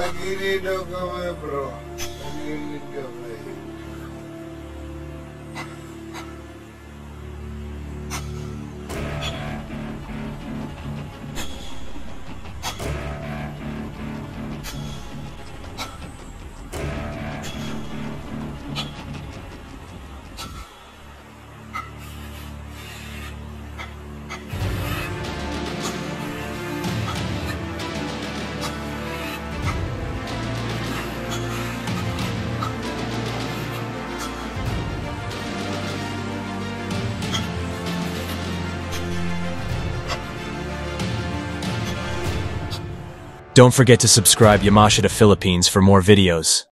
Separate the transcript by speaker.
Speaker 1: Tagilid daw kami, bro. Tagilid kami.
Speaker 2: Don't forget to subscribe Yamashita Philippines for more videos.